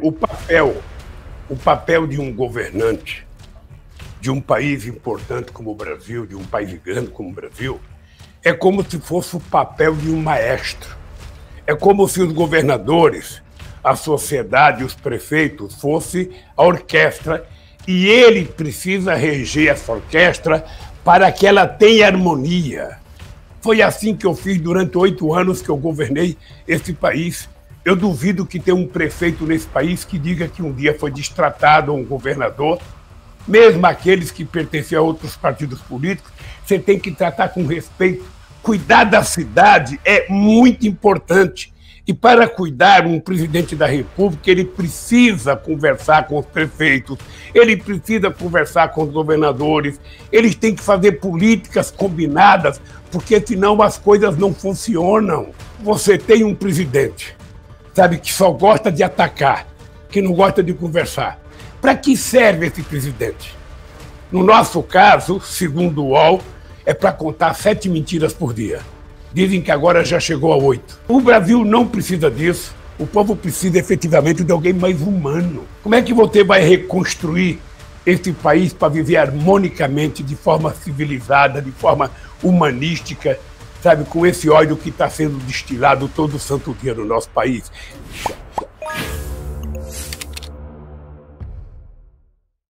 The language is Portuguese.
O papel de um governante de um país importante como o Brasil, de um país grande como o Brasil, é como se fosse o papel de um maestro. É como se os governadores, a sociedade, os prefeitos fossem a orquestra e ele precisa reger essa orquestra para que ela tenha harmonia. Foi assim que eu fiz durante 8 anos que eu governei esse país. Eu duvido que tenha um prefeito nesse país que diga que um dia foi destratado um governador. Mesmo aqueles que pertencem a outros partidos políticos, você tem que tratar com respeito. Cuidar da cidade é muito importante. E para cuidar, um presidente da República, ele precisa conversar com os prefeitos, ele precisa conversar com os governadores, eles têm que fazer políticas combinadas, porque senão as coisas não funcionam. Você tem um presidente, sabe, que só gosta de atacar, que não gosta de conversar. Para que serve esse presidente? No nosso caso, segundo o UOL, é para contar 7 mentiras por dia. Dizem que agora já chegou a 8. O Brasil não precisa disso. O povo precisa efetivamente de alguém mais humano. Como é que você vai reconstruir esse país para viver harmonicamente, de forma civilizada, de forma humanística, sabe, com esse ódio que está sendo destilado todo santo dia no nosso país?